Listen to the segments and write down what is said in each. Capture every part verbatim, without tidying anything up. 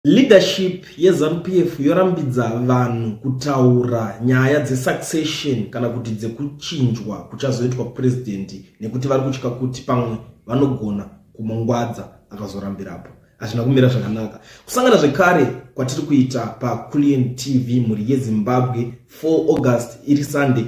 Leadership ye ZANU P F yorambidza vanhu kutaura nyaya dze succession kana kuti dze kuchinjwa kuchazoitwa president nekuti vari kutya kuti pamwe vanogona kumongwadza akazorambirapo. Azvina kumira zvakanaka. Kusangana zvekare kwatiri kuita pa Kulian T V muri yeZimbabwe four August iri Sunday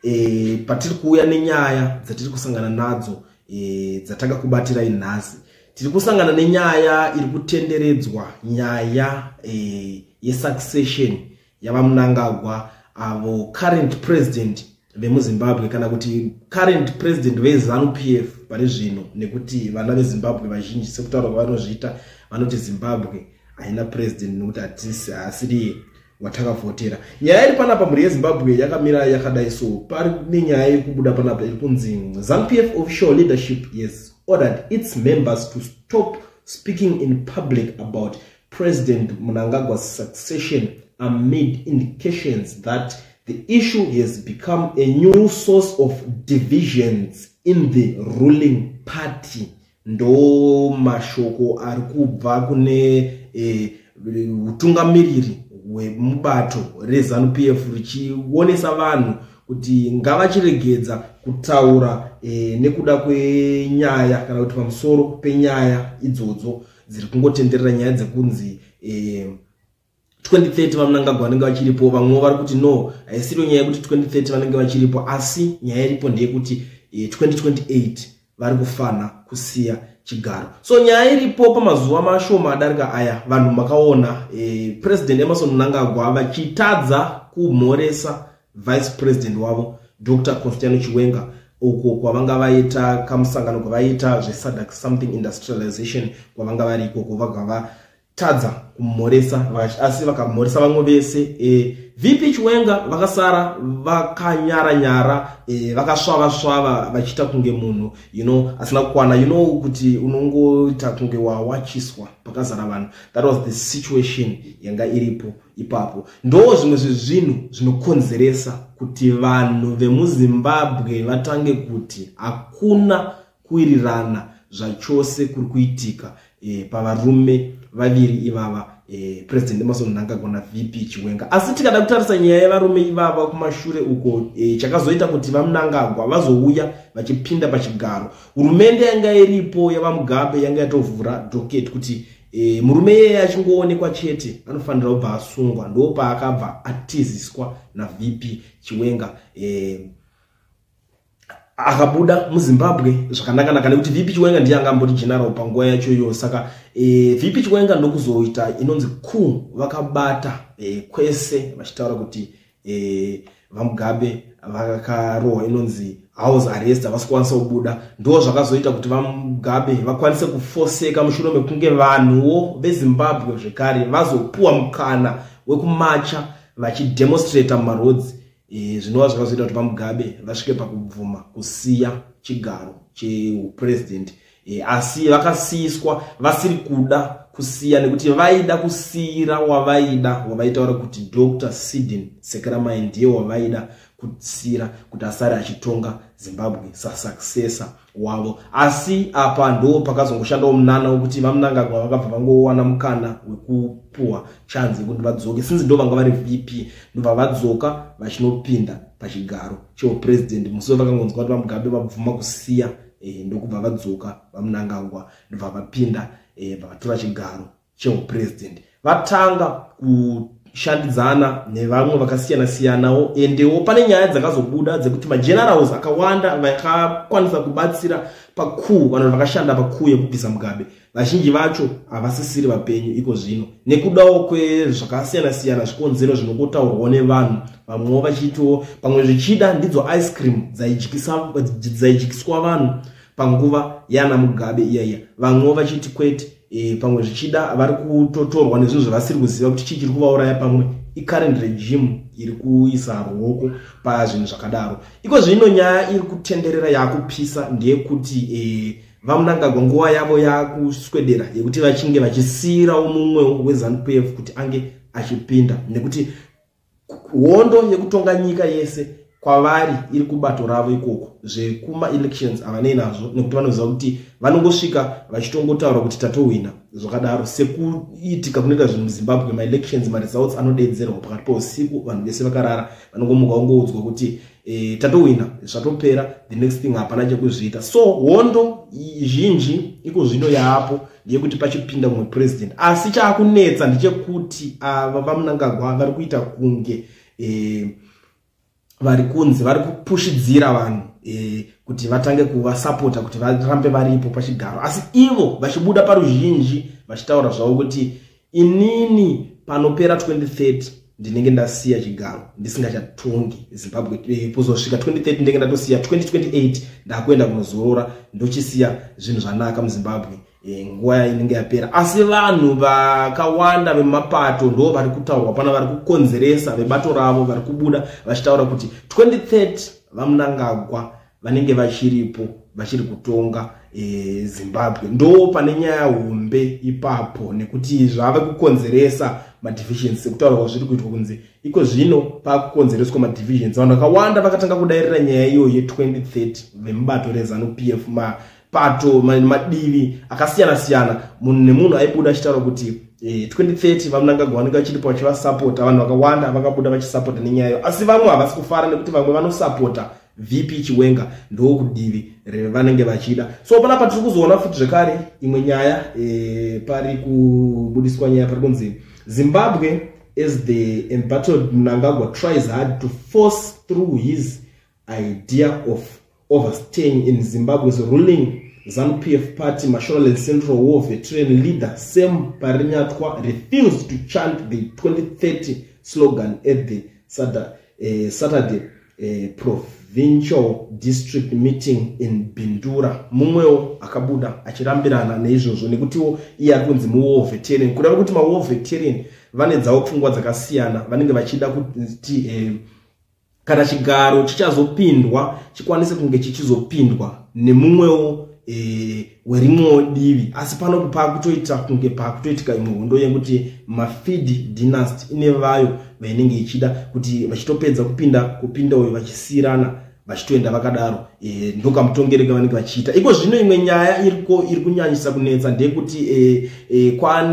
e, patiri kuuya nenyaya dzatiri kusangana nadzo e, dzataka kubatira inhasi. Tiri kusangana nenyaya iri kutenderedzwa nyaya e, ye succession yavamunangagwa avo current president vemuZimbabwe kana kuti current president ve ZANU P F pari zvino nekuti vana veZimbabwe vazhinji sekutaura kwavanozviita vanoti Zimbabwe haina president nekuti hatisi asiri watakavhotera. Nyaya iri panapa muri yeZimbabwe yakamira yakadai so pari nenyaya iri kubuda panapa iri kunzi ZANU P F official leadership yes ordered its members to stop speaking in public about President Mnangagwa's succession amid indications that the issue has become a new source of divisions in the ruling party. Ndo mashoko ari kubva kune eh, utungamiriri wemubato reZANU P F richionesa vanhu kuti ngavachiregedza kutaura e, nekuda kwenyaya kana kuti pamusoro penyaya idzodzo dziri kungotenderera nyaya dzekunzi e, twenty thirty vamunangagwa vanenge vachiripo. Vamwe vari kuti no haisiro nyaya yekuti twenty thirty vanenge vachiripo asi nyaya iripo ndeyekuti e, twenty twenty-eight vari kufana kusiya chigaro. So nyaya iripo pamazuva mashoma adarika aya vanhu makaona e, President Emmerson Mnangagwa vachitadza kumhoresa Vice President wavo Doctor Constantino Chiwenga uko kwavanga vaita kamusangano kwavaita zve S A D C something industrialization kwavanga vari ikoko vakavatadza kumhoresa asi vakamhoresa vamwe vese e, V P Chiwenga vakasara vakanyara nyara e, vakasvava svava vachita kunge munhu you know asina kukwana you know kuti unongoita kunge wawachiswa pakazara vanhu. That was the situation yanga iripo ipapo. Ndo zvimwe zvezvinhu zvinokonzeresa kuti vanhu vemuZimbabwe vatange kuti hakuna kuwirirana zvachose kuri kuitika e, pavarume vaviri ivava e, President Emmerson Mnangagwa na V P Chiwenga. Asi tikada kutarisa nyaya yevarume ivava kumashure uko e, chakazoita kuti vaMnangagwa vazouya vachipinda pachigaro. Hurumende yanga iripo yavaMugabe yanga yatovhura docket kuti e, murume yeye achingoonekwa chete anofanira kubva asungwa. Ndo paakabva atiziswa na V P Chiwenga e, akabuda muZimbabwe zvakanaka nekuti V P Chiwenga ndiye angamboti general panguva yacho iyo. Saka e, V P Chiwenga ndokuzoita inonzi coup vakabata e, kwese vachitaura kuti e, vaMugabe vakarohwa inonzi house arrest vasikwanisa kubuda. Ndo zvakazoita kuti vaMugabe vakwanise kufoseka mushure mekunge vanhuwo veZimbabwe zvekare vazopuwa mukana wekumacha vachidemonstrata mumarodzi. E, zvinova zvakazoita kuti vaMugabe vasvike pakubvuma kusiya chigaro chepresident e, asi vakasiyiswa vasiri kuda kusiya nekuti vaida kusiyira wavaida wavaitaura kuti Doctor Sidin Sekeramai ndiye wavaida kusiyira kuti asare achitonga Zimbabwe sasuccessor wavo. Asi apa ndo pakazongoshandawo munana wekuti vaMnangagwa vakabva vangowana mukana wekupuwa chance yekuti vadzoke since ndo vanga vari V P ndobva vadzoka vachinopinda pachigaro chepresident. Musi vakangonzwa kuti vaMugabe vabvuma kusiya e, ndokubva vadzoka vaMnangagwa ndobva vapinda e, vakatora chigaro chepresident. Vatanga kushandidzana nevamwe vakasiyana siyanawo endewo pane nyaya dzakazobuda dzekuti magenerals akawanda vakakwanisa kubatsira pacoup vanhu vakashanda pacoup yekubvisa Mugabe vazhinji vacho havasisiri vapenyu iko zvino nekudawo kwezvakasiyana siyana zvikonzero zvinokotaurwa nevanhu. Vamwewo vachitiwo pamwe zvichida ndidzo ice cream dzaijikiswa vanhu panguva yana Mugabe iyaiya. Vamwewo vachiti kwete e, pamwe zvichida vari kutotorwa nezvinhu zvavasiri kuziva kuti chii chiri kuvauraya pamwe i-current regime iri kuisa ruoko pazvinhu zvakadaro. Iko zvino nyaya iri kutenderera yakupisa ndeyekuti e, vaMnangagwa nguva yavo yakuswedera yekuti vachinge vachisiyira mumwe weZANU P F kuti ange achipinda nekuti hondo yekutonga nyika yese kwavari iri kubato ravo ikoko zvekuma elections havanei nazvo nekuti vanoziva kuti vanongosvika vachitongotaura kuti tatowina zvakadaro sekuitika kunoita zvinhu muZimbabwe maelections maresults anodedzerwa pakati pausiku vanhu vese vakarara vanongomuka vangoudzwa kuti e, tatowina zvatopera the next thing hapana chekuzviita so hondo zhinji iko zvino yaapo ndeyekuti pachipinda mumwe president asi chaakunetsa ndechekuti ava vaMnangagwa vari kuita kunge e, vari kunzi vari kupushidzira vanhu e, kuti vatange kuvasapota kuti varambe varipo pachigaro asi ivo vachibuda paruzhinji vachitaura zvavo kuti inini panopera twenty thirty ndinenge ndasiya chigaro ndisingachatongi Zimbabwe e, pozosvika twenty thirty ndinenge ndatosiya twenty twenty-eight ndakuenda kunozorora ndochisiya zvinhu zvanaka muZimbabwe e, nguva inenge yapera asi vanhu vakawanda vemapato ndo vari kutaurwa pana vari kukonzeresa vebato ravo vari kubuda vachitaura kuti twenty thirty vaMnangagwa vanenge vachiripo vachiri kutonga e, Zimbabwe ndo pane nyaya hombe ipapo nekuti zvava kukonzeresa madivisions sekutaura zviri kuitwa kunzi iko zvino pakukonzereswa madivisions vanhu vakawanda vakatanga kudairira nyaya iyo ye twenty thirty vemubato reZANU P F ma pato madivi akasiyana siyana munhu nemunhu aibuda achitaura kuti e, twenty thirty vaMnangagwa vanenge vachiripo vachivasapota vanhu vakawanda vakabuda vachisapota nenyayo asi vamwe havasi kufara nekuti vamwe vanosapota V P Chiwenga ndo kudivi vanenge vachida so pana patiri kuzoona futi zvekare imwe nyaya e, pari kubudiswa nyaya pari kunzi Zimbabwe as the embattled Mnangagwa tries hard to force through his idea of overstaying in Zimbabwe's ruling ZANU P F party. Mashonaland Central War veteran leader Sam Parinyatwa refused to chant the twenty thirty slogan at the Saturday, uh, Saturday uh, provincial district meeting in Bindura. Mumweo akabuda achirambirana neizvozvo nekutiwo iye ari kunzi mu war veteran kureva kuti ma war veteran vane dzavo pfungwa dzakasiyana vanenge vachida kuti eh, kana chigaro chichazopindwa chikwanise kunge chichizopindwa nemumwewo e, werimwewo divi asi pano pakutoita kunge pakutoitika imwe hondo yekuti mafeed dynasty ine vayo vainenge ichida kuti vachitopedza kupinda kupinda uyo vachisirana vachitoenda vakadaro e, ndoka mutongereka vanenge vachiita iko zvino imwe nyaya iriko iri kunyanyisa kunetsa ndeyekuti e, e,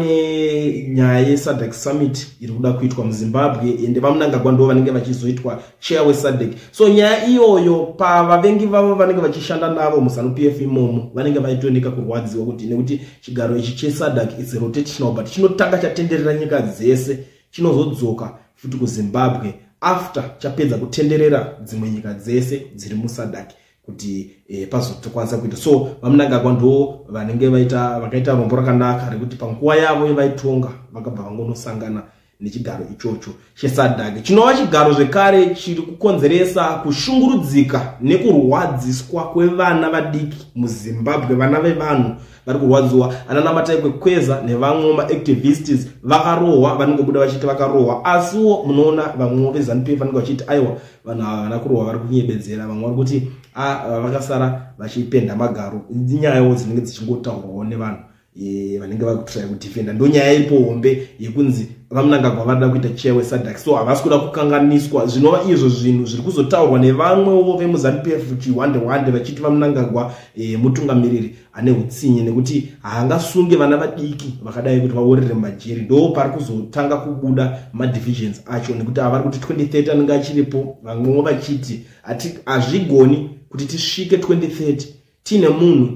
kwane nyaya yeSADC summit iri kuda kuitwa muZimbabwe ende vaMnangagwa ndo vanenge vachizoitwa chair weSADC so nyaya iyoyo pa vavengi vavo vanenge vachishanda navo muZANU P F imomo vanenge vaitooneka kurwadziwa kuti nekuti chigaro ichi cheSADC is rotational but chinotanga chatenderera nyika dzese chinozodzoka futi kuZimbabwe after chapedza kutenderera dzimwe nyika dzese dziri muSADC kuti e, pazotokwanisa kuita so vaMnangagwa ndo vanenge vaita vakaita rombo rakanaka rekuti panguva yavo yevaitonga vakabva vangonosangana nechigaro ichocho cheSADC chinova chigaro zvekare chiri kukonzeresa kushungurudzika nekurwadziswa kwevana vadiki muZimbabwe vana vevanhu vari kurwadziwa anana Mataikwe Kweza nevamwe maactivists vakarohwa vanongobuda vachiti vakarohwa asiwo munoona vamwe veZANU P F vanenge vachiti aiwa vanhu ava kurohwa vari kunyebedzera vamwe vari kuti a vakasara vachipenda magaro inyayawo dzinenge dzichingotaurwawo nevanhu e, vanenge vakutrai kudefenda ndo nyaya iripo hombe yekunzi vaMnangagwa varida kuita chair weSADC so havasi kuda kukanganiswa zvinova izvo zvinhu zviri kuzotaurwa nevamwewo vemuZANU P F chihwande hwande vachiti vaMnangagwa e, mutungamiriri ane utsinye nekuti haangasunge vana vadiki vakadai kuti vaorere majeri ndo pari kuzotanga kubuda madivisions acho nekuti avari kuti twenty thirty anenge achiripo vamwewo vachiti ati hazvigoni kuti tisvike twenty thirty tine munhu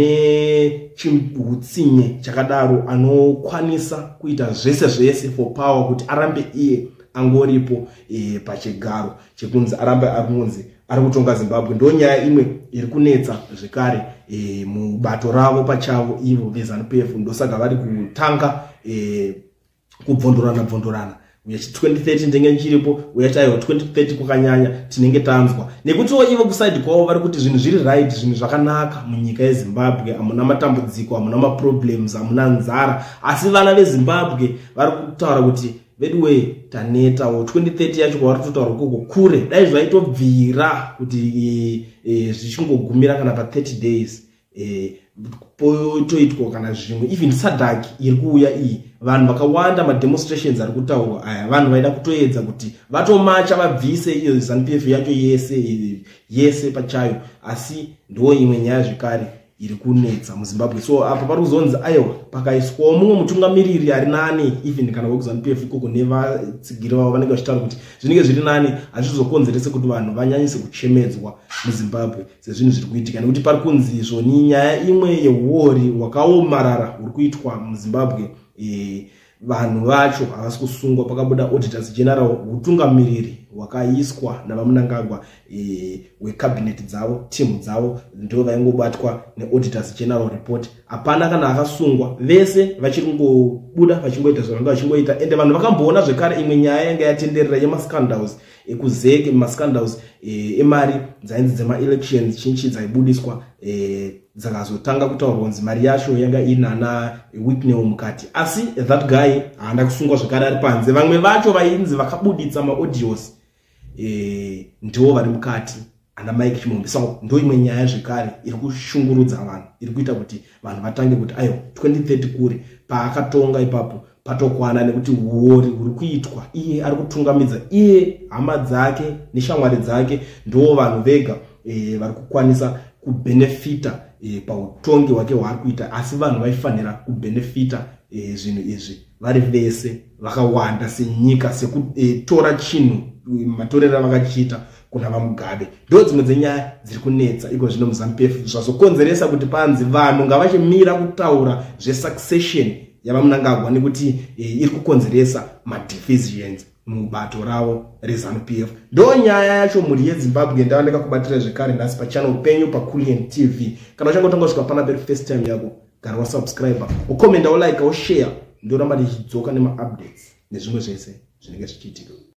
ane chihutsinye chakadaro anokwanisa kuita zvese zvese for power kuti arambe iye angoripo e, pachigaro chekunzi arambe akunzi ari kutonga Zimbabwe ndo nyaya imwe iri kunetsa zvekare e, mubato ravo pachavo ivo veZANU P F ndosaka vari kutanga e, kubvondorana bvondorana twenty thirty ndenge chiripo uyataiwa twenty thirty kwakanyanya tinenge tanzwa nekutiwo ivo kuside kwavo vari kuti zvinhu zviri right zvinhu zvakanaka munyika yeZimbabwe hamuna matambudziko hamuna maproblems hamuna nzara asi vana veZimbabwe vari kutaura kuti vedwe tanetawo twenty thirty yacho kwavari kutotaura koko kure dai zvaitobvira kuti e, e, zvichingogumira kana pa thirty days e, potoitwa kana zvimwe even SADC iri kuuya iyi vanhu vakawanda mademonstrations ari kutaurwa aya vanhu vaida kutoedza kuti vatomacha vabvise iyo ZANU-P F yacho yese yese pachayo, asi ndo imwe nyaya zvekare iri kunetsa muZimbabwe. So apa pari kuzonzi aiwa pakaiswawo mumwe mutungamiriri ari nani even kana weZANU-P F ikoko nevatsigiri vavo vanenge vachitaura kuti zvinenge zviri nani hazvizokonzerese kuti vanhu vanyanyise kuchemedzwa muZimbabwe sezvinhu zviri kuitika, nekuti pari kunzi zvoni nyaya imwe yehuori hwakaomarara huri kuitwa muZimbabwe. E, vanhu vacho havasi kusungwa. Pakabuda auditors general, utungamiriri hwakaiswa navamunangagwa e, wecabinet dzavo, team dzavo ndo vaingobatwa neauditors general report. Hapana kana akasungwa, vese vachiri kungobuda vachingoita zvavanga vachingoita. Ende vanhu vakamboona zvekare imwe nyaya yanga yatenderera yemascandals ekuzeke mascandals e, emari dzainzi dzema-elections chinchi dzaibudiswa e, dzakazotanga kutaurwa kunzi mari yacho yanga inana Whitney mukati, asi that guy haana kusungwa zvekare ari panze. Vamwe vacho vainzi vakabuditsa maaudios e, ndo vari mukati ana Mike Chimombe. Saka ndo imwe nyaya zvekare iri kushungurudza vanhu, iri kuita kuti vanhu vatange kuti ayo twenty thirty kuri paakatonga ipapo patokwana, nekuti huori huri kuitwa iye ari kutungamidza, iye hama dzake neshamwari dzake ndo vanhu vega e, vari kukwanisa kubenefita e, pautongi hwake hwaari kuita, asi vanhu vaifanira kubenefita e, zvinhu izvi vari vese vakawanda senyika, sekutora chinhu matorero avakachiita kuna vaMugabe. Ndo dzimwe dzenyaya dziri kunetsa iko zvino muZANU-P F zvazokonzeresa kuti panzi vanhu ngavachimira kutaura zvesuccession yavamunangagwa, nekuti e, iri kukonzeresa madivisions mubato ravo reZANU-P F. Ndo nyaya yacho muri yeZimbabwe ndaoneka kubatira zvekare nhasi pachannel penyu paKulian T V. Kana uchangotanga kusvika pana peri first time yako, gara wasubscribe, ukomenda, ulike, ushare, ndo ramba ndichidzoka nema updates nezvimwe zvese zvinenge zvichiitika.